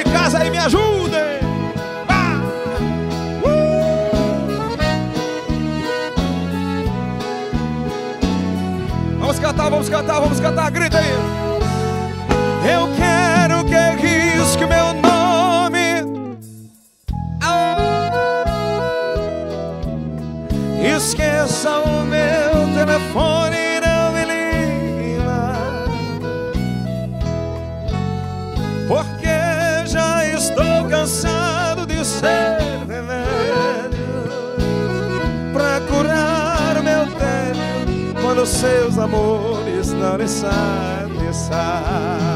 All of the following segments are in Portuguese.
casa aí, me ajudem. Vamos cantar, grita aí. Eu quero que risque meu nome, esqueça o meu telefone e não me ligue mais, porque já estou cansado de ser remédio pra curar o meu tédio quando seus amores não lhe satisfazem.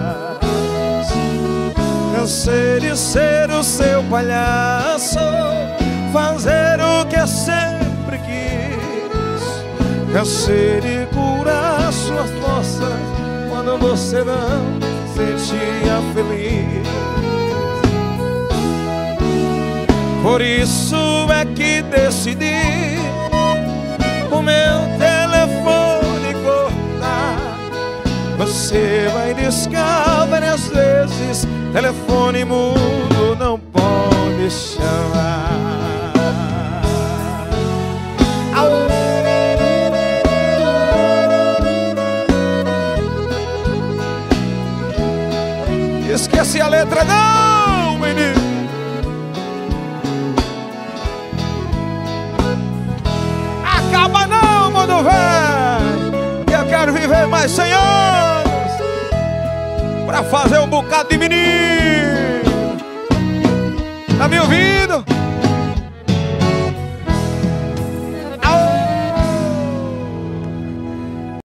Cansei de ser o seu palhaço, fazer o que sempre quis. Cansei de curar suas forças quando você não se sentia feliz. Por isso é que decidi o meu telefone cortar. Você vai discar várias vezes, telefone mudo não pode chamar. Esquece a letra não, menino. Acaba não, mundo velho, que eu quero viver mais 100 anos pra fazer um bocado de menino. Tá me ouvindo?